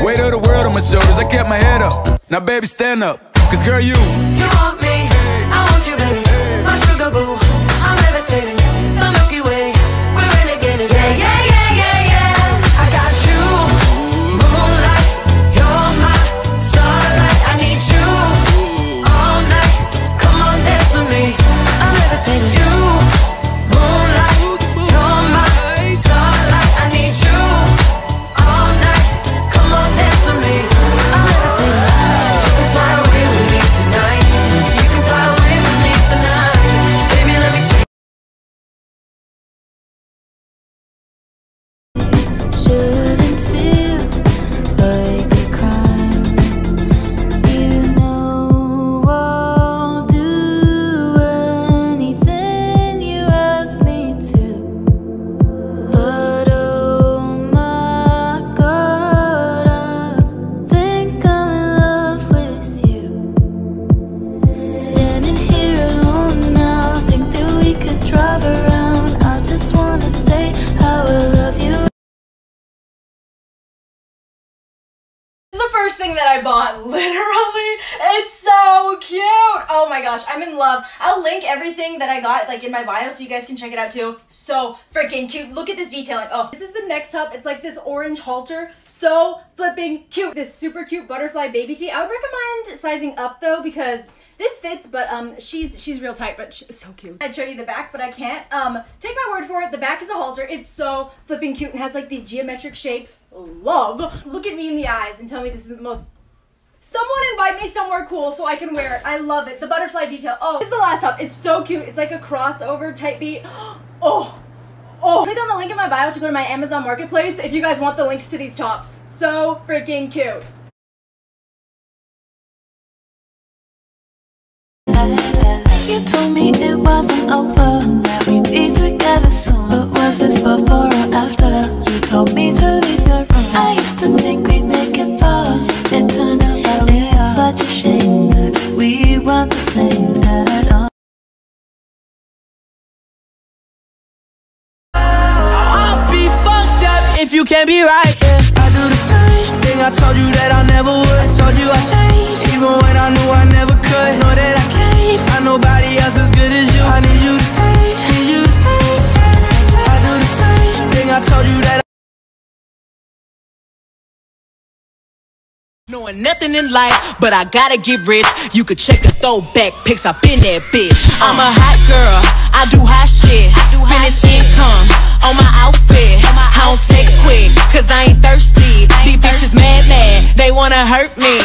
Weight of the world on my shoulders, I kept my head up. Now baby, stand up, cause girl, you want me, I want you, baby. My sugar boo, I'm levitating. The Milky Way, we're renegading. Yeah, yeah, yeah, yeah, yeah. I got you, moonlight. You're my starlight. I need you all night. Come on, dance with me. I'm levitating. You, moonlight. You're my starlight. I need you all night. Come on, dance with me. I'm levitating. You can fly away with me tonight. You can fly away with me tonight. Baby, let me take. Shouldn't feel like a crime. You know I'll do anything you ask me to. But oh my God, I think I'm in love with you. Standing here alone now, think that we could drive around. I just wanna say how I love you. This is the first thing that I bought, literally. It's so cute. Oh my gosh, I'm in love. I'll link everything that I got like in my bio so you guys can check it out too. So freaking cute. Look at this detailing. Oh, this is the next top. It's like this orange halter. So flipping cute. This super cute butterfly baby tee. I would recommend sizing up though because this fits, but she's real tight, but she's so cute. I'd show you the back, but I can't. Take my word for it, the back is a halter. It's so flipping cute and has like these geometric shapes. Love. Look at me in the eyes and tell me this is the most. Someone invite me somewhere cool so I can wear it. I love it. The butterfly detail. Oh, this is the last top. It's so cute. It's like a crossover type beat. Oh. Oh. Click on the link in my bio to go to my Amazon Marketplace if you guys want the links to these tops. So freaking cute. You told me it wasn't over, that we'd be together soon. But was this before or after? You told me to leave your room. I used to think we'd make it far. It turned out that we are. Such a shame that we weren't the same at all. I'll be fucked up if you can't be right, yeah. I do the same thing I told you that I never would. I told you I changed, even when I knew I never could. Know that I can't find nobody else as good as you. I need you to stay, need you to stay. I do the same thing I told you that knowing nothing in life, but I gotta get rich. You could check the throwback pics, I've been that bitch. I'm a hot girl, I do hot shit. Finish income on my outfit. I don't text quick, cause I ain't thirsty. These bitches mad, they wanna hurt me.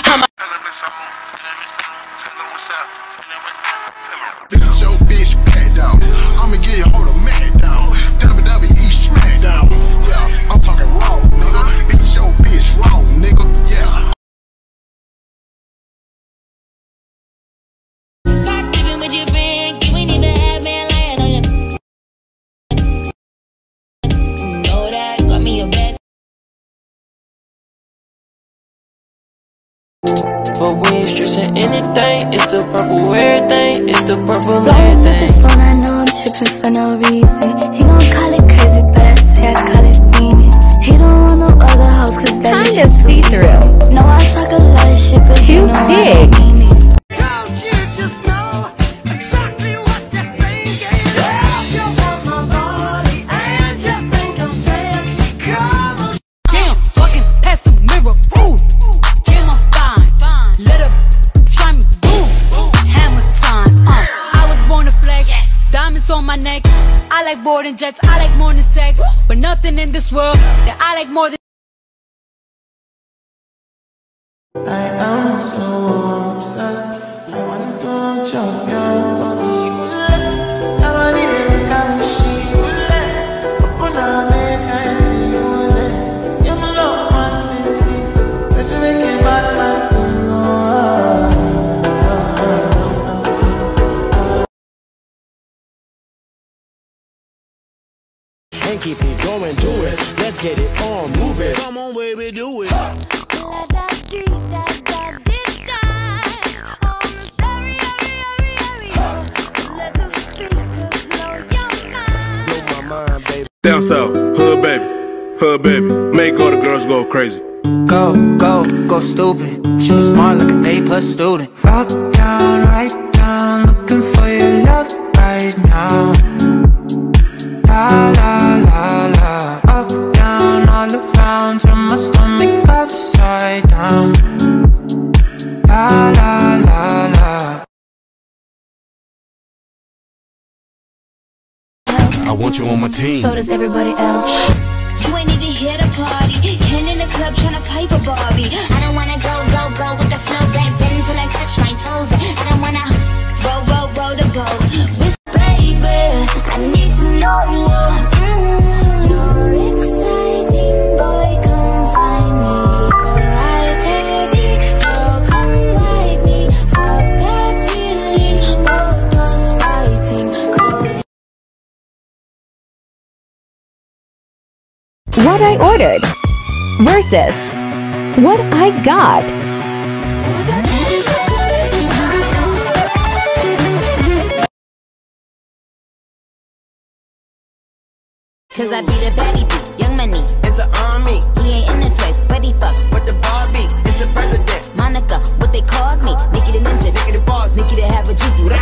Beat your bitch back down. I'ma get your whole man down. WWE Smackdown. Yeah, I'm talking raw, nigga. Beat your bitch raw, nigga. Yeah. Even with your friend, you ain't even had me lying on you. Know that, got me a bag. But we ain't stressing anything. It's the purple everything. It's the purple Rolling with everything. this phone, I know I'm tripping for no reason. He gon' call it crazy, but I say I call it fiending. He don't want no other house, cause that Kind is of see-through. No, I talk a lot of shit, but Too you know big. I don't mean it. Don't you just know exactly what you're thinking? You want my body and you think I'm sexy. Come on. Damn, walking past the mirror, ooh, kill my fine, let her try me, boom, hammer time, I was born to flex, diamonds on my neck, I like boarding jets, I like more than sex, but nothing in this world that I like more than. I am so obsessed. I want to jump your body. I need it, come see you. Open up, make I see you. You're my love, man, see. If you make it bad, man, still and keep it going, do it. Let's get it on, move it. Come on, baby, do it. Down south, hood baby, make all the girls go crazy. Go stupid. She was smart like an A+ student. Up, down, right down, looking for your love right now. La la la la. Up, down, all around, turn my stomach upside down. La la la la. I want you on my team. So does everybody else. You ain't even here to party. Ken in the club tryna pipe a Barbie. I don't wanna go with the flow back then till I touch my toes. I don't wanna roll the boat. Baby, I need to know you're exciting, boy. Come find me. Your eyes dirty, girl, come ride me. Fuck that feeling, both us fighting. Cold. What I ordered versus what I got. Cause I be the baddie beat, Young Money. It's an army. He ain't in the toys, but he fuck with the Barbie. It's the president. Monica, what they called me. Nikki the ninja, Nikki the boss. Nikki to have a juju.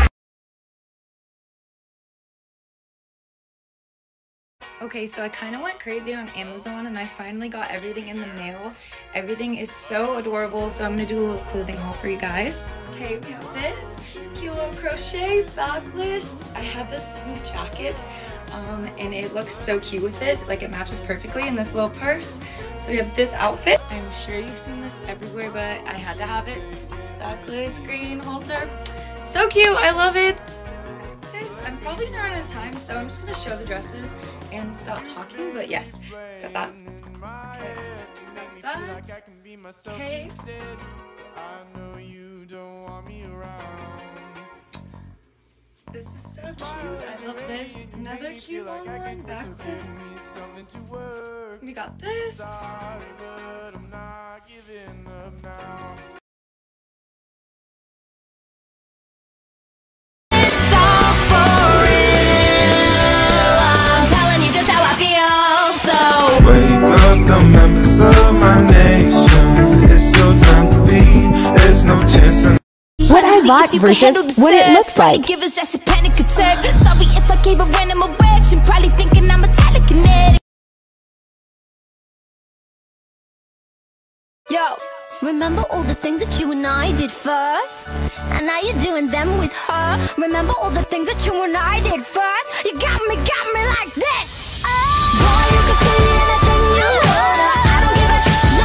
Okay, so I kind of went crazy on Amazon and I finally got everything in the mail. Everything is so adorable, so I'm gonna do a little clothing haul for you guys. Okay, we have this cute little crochet backless. I have this pink jacket and it looks so cute with it. Like, it matches perfectly in this little purse. So we have this outfit. I'm sure you've seen this everywhere, but I had to have it. Backless green halter. So cute, I love it. I'm probably gonna run out of time, so I'm just gonna show the dresses and stop talking, but yes, got that. Okay, got that. Okay. This is so cute, I love this. Another cute long one, backless. We got this. Wake up the members of my nation. It's still time to be. There's no chance in What I bought versus what it looks like. Give us that's a panic attack. Sorry if I gave a random erection. Probably thinking I'm a telekinetic. Yo, remember all the things that you and I did first? And now you're doing them with her. Remember all the things that you and I did first? You got me like this. Boy, you can see anything you wanna. I don't give a shit.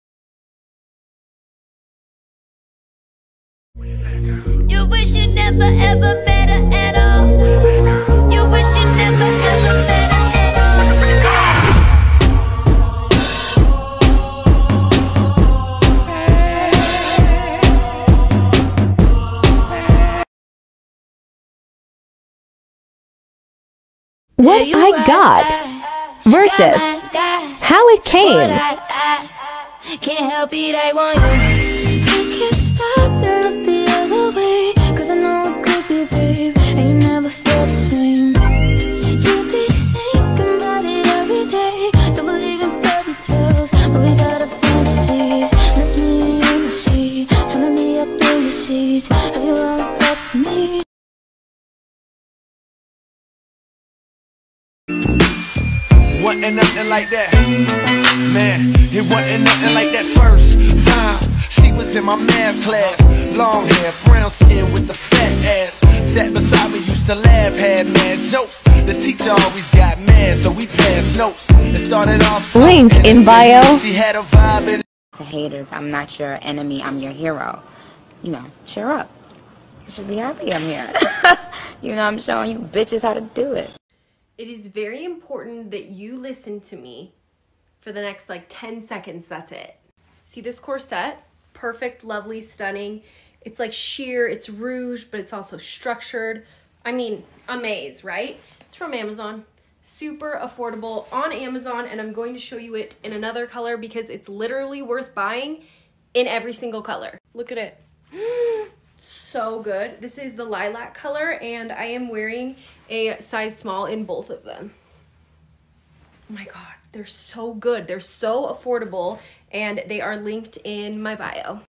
You wish you never ever met her at all. You wish you never ever met her at all. What I got versus how it came. Can't help it, I want you. I can't stop and look the other way, cause I know it could be, babe, and you never felt the same. You be thinking about it every day. Don't believe in fairy tales, but we got our fantasies. That's me and you, see, trying to be up through your seats. Have you all up with me? Wasn't nothing like that, man. It wasn't nothing like that first time. She was in my math class, long hair, brown skin with the fat ass. Sat beside me, used to laugh, had mad jokes. The teacher always got mad, so we passed notes. It started off Link in bio. She had a vibe in. To haters, I'm not your enemy, I'm your hero. You know, cheer up. You should be happy I'm here. You know, I'm showing you bitches how to do it. It is very important that you listen to me for the next like 10 seconds, that's it. See this corset? Perfect, lovely, stunning. It's like sheer, it's rouge, but it's also structured. I mean, amaze, right? It's from Amazon. Super affordable on Amazon, and I'm going to show you it in another color because it's literally worth buying in every single color. Look at it. So good. This is the lilac color, and I am wearing a size small in both of them. Oh my god, They're so good. They're so affordable, and they are linked in my bio.